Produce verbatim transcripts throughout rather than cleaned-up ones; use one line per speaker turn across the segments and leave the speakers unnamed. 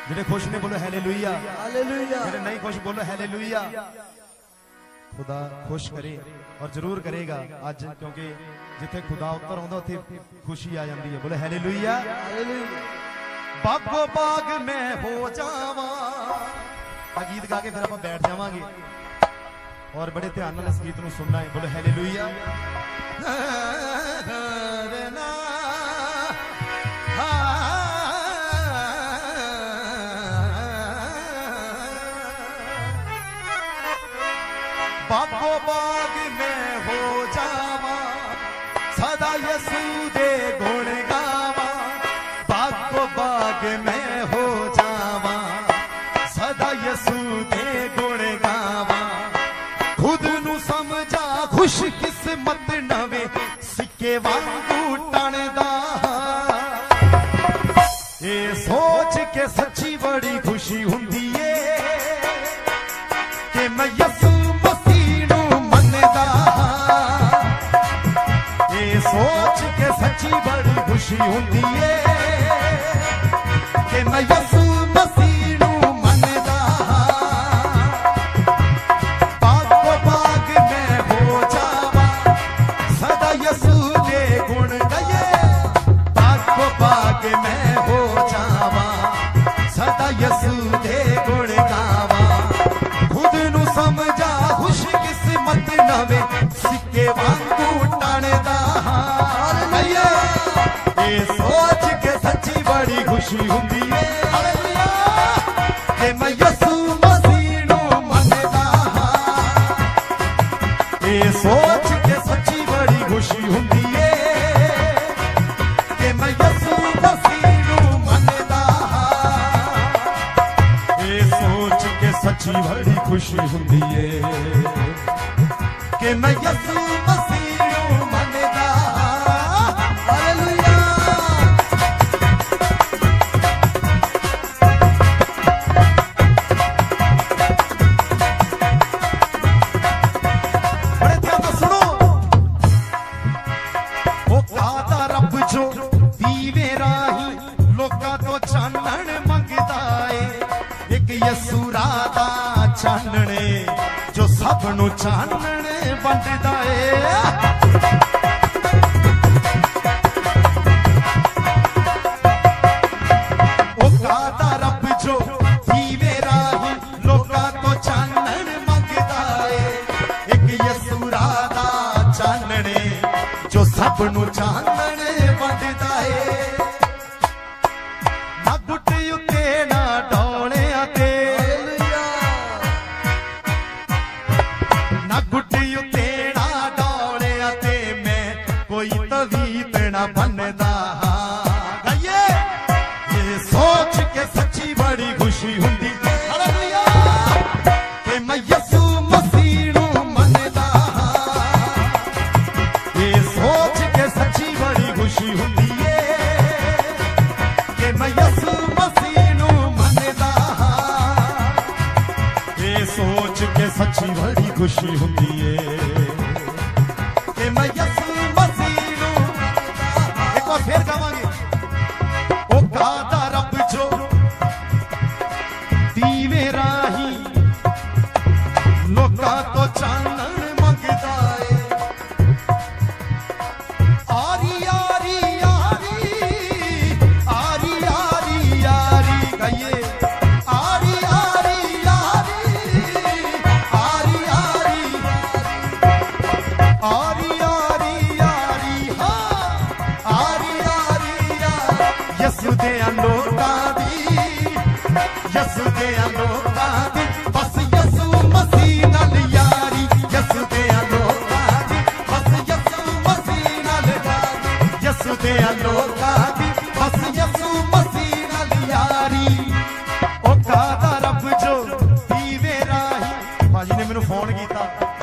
जेडे खुश ने बोलो हालेलुया,
हालेलुया।
जेडे नहीं खुश बोलो हालेलुया। खुदा खुश करे और जरूर करेगा आज, क्योंकि जिथे खुदा उतर आंदा उथे खुशी आ जाती है। बोले हालेलुया,
हालेलुया।
बागो बाग में हो जावा, गीत गा के फिर आप बैठ जावांगे और बड़े ध्यान नाल इस गीत नूं सुनना है। बोले हालेलुया। बागो बाग में हो जावा, सदा यसू दे गुण गावा। बागो बाग में हो जावा, सदा यसू दे गुण गावा। खुद नू समझा खुश किस्मत नवे, सिक्के वांगू टणदा। ये सोच के सच्ची बड़ी खुशी हुंदी है कि मैं यसू सोच के सच्ची बड़ी खुशी हुंदी है कि मैं यसू मसीह नू मनदा। बागो बाग में हो जावा, सदा यसू दे गुण गाए। बागो बाग में हो जावा, सदा यसू दे गुण गावा। खुद नू समझा खुश किस्मत नवे, सिक्के वांगू टणदा। ये सोच के सच्ची बड़ी खुशी हुंदी है कि मैं यसू मसीह नू मनदा। ये सोच के सच्ची बड़ी खुशी हुंदी है कि मैं यसू मसीह नू मनदा। ये सोच के सच्ची बड़ी खुशी हुंदी है कि मैं यसू मसीह नू मनदा। चानने जो सबनू चानने वंडदा है। ओ गादा रब जो दीवे राही लोकां तो चानन मंगदा है। एक यसू रादा चानने जो सबनू चानने वंडदा है। ना गुट्टी उते ना डोलियां ते, बनदा। ये सोच के सच्ची बड़ी खुशी हुंदी कि मैं यसू मसीह नू मनदा। ये सोच के सच्ची बड़ी खुशी हुंदी है कि मैं यसू मसीह नू मनदा। ये सोच के सच्ची बड़ी खुशी हुंदी है कि मैं यसू फिर गावांगे। ओ गादा रब जो दीवे राही लोकां तो चानन मंगदा है। आरी आरी आरी आरी आरी आरी गाइए। आरी आरी आरी आरी आरी आरी यसू दे लोकां दी, यसू दे लोकां दी बस यसू मसीह नाल यारी। यसू दे लोकां दी बस यसू मसीह नाल यारी। यसू दे लोकां दी बस यसू मसीह नाल यारी। ओ गादा रब जो दीवे राही। भाजी ने मैनू फोन किया,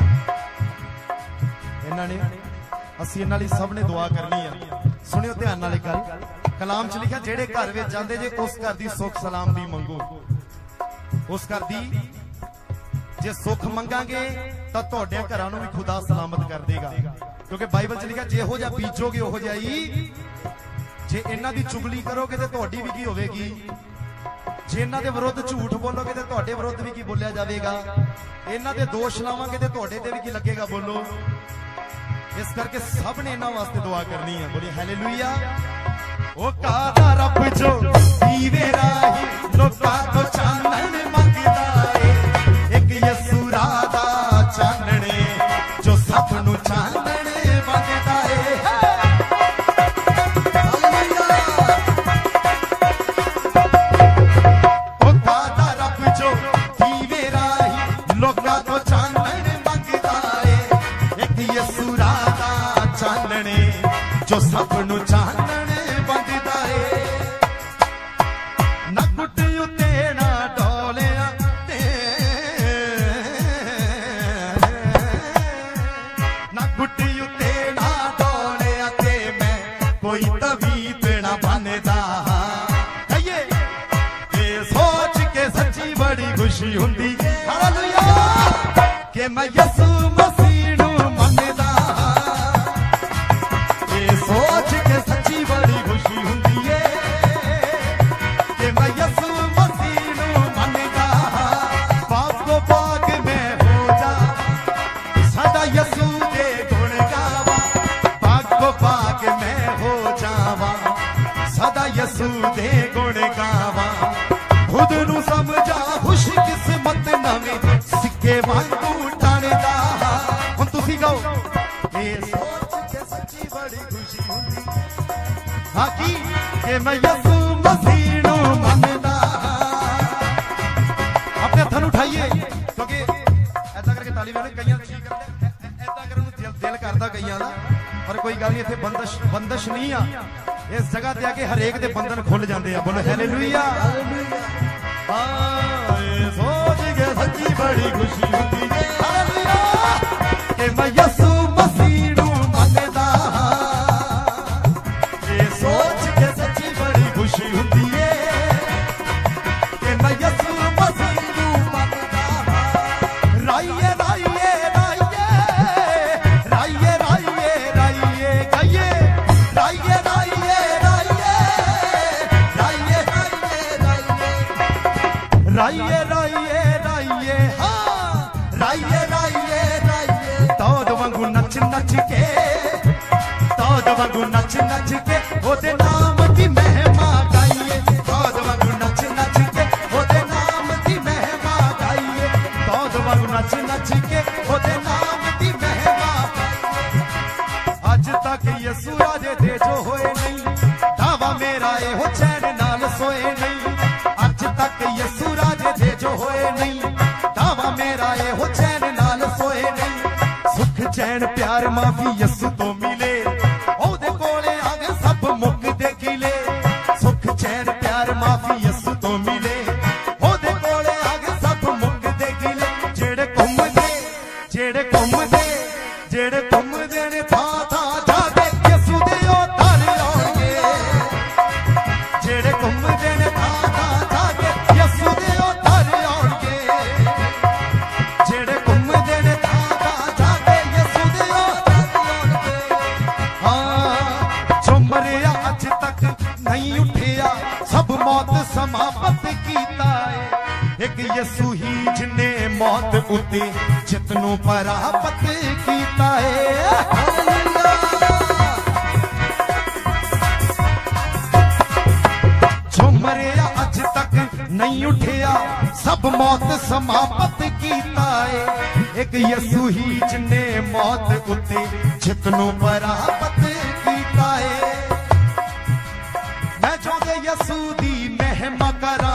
इन्हां ने असीं इन्हां लई सब ने दुआ करनी है। सुनियो ध्यान नाल गल, कलाम च लिखा जेड़े घर में जाते जे उस घर की सुख सलाम दी मंगो। उस घर की जे सुख मंगांगे तो तुहाडे घरां नूं भी खुदा सलामत कर देगा, क्योंकि बाइबल च लिखा जेहो जिहा बीजोगे ओहो जिहा ही। जे इन्हां दी चुगली करोगे तो तुहाडी भी की होवेगी, जे इन्हां दे विरुद्ध झूठ बोलोगे तो तुहाडे विरुद्ध भी की बोलिया जाएगा, इन्हां दे दोष लावांगे तो तुहाडे ते भी की लगेगा। बोलो, इस करके सब ने इन्हां वास्ते दुआ करनी है। बोलिए हालेलुया। ओ कादा रब जो दीवे राही लोकां तो चानण मंगदा है, एक यसू राधा चानणे जो सब नूं चानण मंगदा है। ओ कादा रब जो दीवे राही लोकां तो चानण मंगदा है, एक यसू राधा चानणे जो सब नूं चानण मंगदा है। ना गुट उत्ते ना डोलिया ते, ना गुट उत्ते ना डोलिया ते मैं कोई तवीत ना बनदा। ये ये सोच के सच्ची बड़ी खुशी हुंदी हालेलुया कि मैं यसू मसीह नूं मनदा। ये सोच के सच्ची बड़ी खुशी हुंदी है कि मैं यसू मसीह नूं मनदा। पाक को पाक मैं हो जा सदा यसू दे गुण गावा, पाक को पाक मैं हो जावा सदा यसू दे गुण गावा। खुद नूं समझा खुश किस्मत नवें सिक्के वांगू टाणदा। हुण तुसीं गाओ, ये सोच के सच्ची बड़ी खुशी हुंदी हाँ की कि मैं यसू मसीह नूं मनदा। अपने हत्थां नूं उठाइए, क्योंकि ऐसा करके ताली वाले कईयां की करदे ऐसा करन नूं दिल दिल करदा कईयां दा, पर कोई गल नहीं, इत्थे बंदश बंदश नहीं आ। इस जगह ते आके हरेक दे बंधन खुल जाते हैं। बोलो हालेलुया। हाँ, ये सोच के सच्ची बड़ी खुशी हुंदी हालेलुया कि मैं यसू मसीह नूं मनदा। ये सोच के सच्ची बड़ी खुशी हुंदी है कि मैं यसू मसीह नूं मनदा। राइए राइए राइए राइए राइए राइए गाइए, राइए राइए राइए राइए राइए राइए राइए हाँ राइए राइए राइए। तौद वांगू नच नच के, तौद वांगू नच नच के ओदे नाम दी महिमा गाइए। तौद वांगू नच नच के ओदे नाम दी महिमा गाइए। तौद वांगू नच नच के ओदे नाम दी महिमा गाइए। अज तक यसू राजे दे जो होए नहीं, दावा मेरा ए हो चैन नाल सोए नहीं। अज तक यसू राजे दे जो होए नहीं, दावा मेरा ए हो चैन नाल सोए नहीं। सुख चैन प्यार माफी यसू तो मिले, ओदे कोले आगे सब मुकदे किले। सुख चैन प्यार माफी यसू तो मिले, ओदे कोले आगे सब मुकदे किले। जेड़े घुमदे जेड़े घुमदे जेड़े घुमदे ने था था जाके यसू दे ओ दर आउणगे। जेड़े घुमदे ने था था जाके यसू दे ओ दर आउणगे। जेड़े घुमदे ने था था जाके यसू दे ओ दर आउणगे। हाँ, जो मरिया अज तक नहीं उठिया, सब मौत समाप्त कीता है। एक यसू ही जिन्ने मौत उते जित नूं परापत कीता है। जो मरिया अज तक नहीं उठिया, सब मौत समाप्त कीता है। एक यसू ही जिन्ने मौत उते जित नूं परापत कीता है। मैं चाहते यसू दी महिमा करा,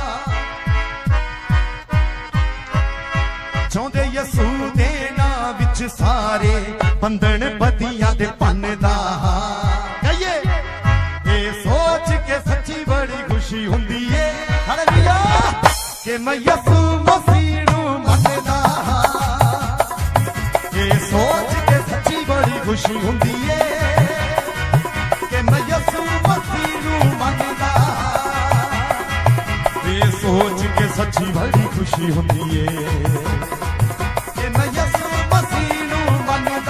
चाहते यसू दे नां विच सारे बंधन बदियां दे भन्नदा। कहिए ये सोच के सच्ची बड़ी खुशी हुंदी है हालेलुया कि मैं यसू मसीह नूं मनदा। ये सोच के सच्ची बड़ी खुशी हुंदी है कि मैं यसू मसीह नूं मनदा। ये सोच के सच्ची बड़ी खुशी हुंदी है कि मैं यसू मसीह नूं मनदा।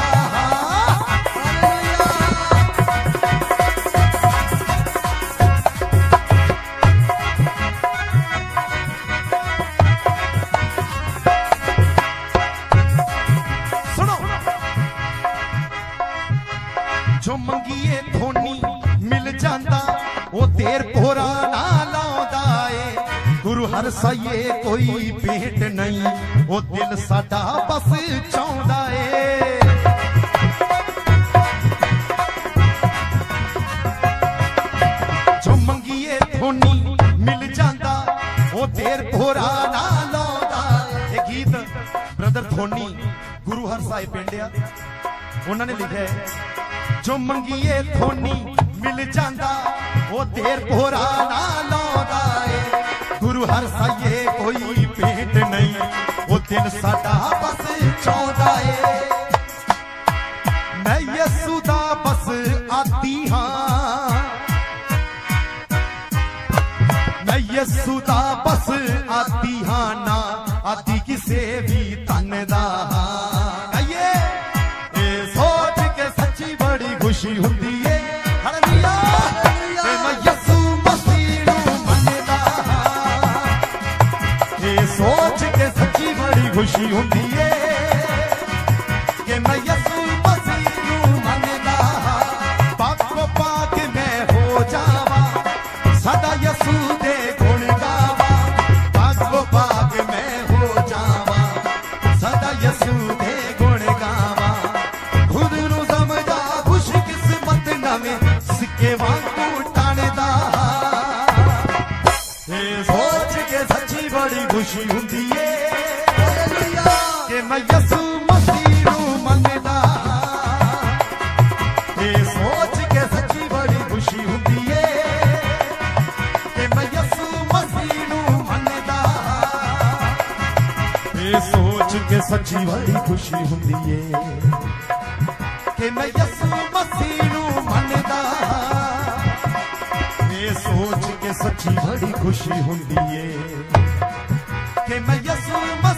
हर साये कोई भेंट नहीं, वो दिल साडा बस चाहुंदा ए। जो मंगीए थोनी मिल जांदा, वो देर भोरा ना लाउंदा। ये गीत ब्रदर थोनी गुरु हर साहिब पिंडिया उन्होंने लिखा है। जो मंगीए थोनी मिल जांदा, वो देर भोरा ना लाउंदा ए। गुरु हर साये कोई भेंट नहीं, वो दिल साडा बस चाहुंदा ए। मैं यसू दा बस आदी हां, मैं यसू दा बस आदी हां ना आदी किसे भी तन दा। आइए ये सोच के सच्ची बड़ी खुशी हुंदी है। हालेलुया मैं यसू मसीह नूं मनदा, ये सोच के सच्ची बड़ी खुशी हुंदी है कि मैं यसू मसीह नूं मनदा। पाको पाक मैं हो जावा, सदा यसू दे गुण गावा। पाको पाक मैं हो जावा, सदा यसू दे गुण गावा। खुद नूं समझा खुश किस्मत नवें सिक्के वांगू टाणदा। ये सोच के सच्ची बड़ी खुशी हुंदी है कि मैं यसू मसीह नूं मनदा। ये सोच के सच्ची बड़ी खुशी हुंदी है कि मैं यसू मसीह नूं मनदा। ये सोच के सच्ची बड़ी खुशी हुंदी है कि मैं यसू मसीह नूं मनदा। ये सोच के सच्ची बड़ी खुशी हुंदी है कि मैं यसू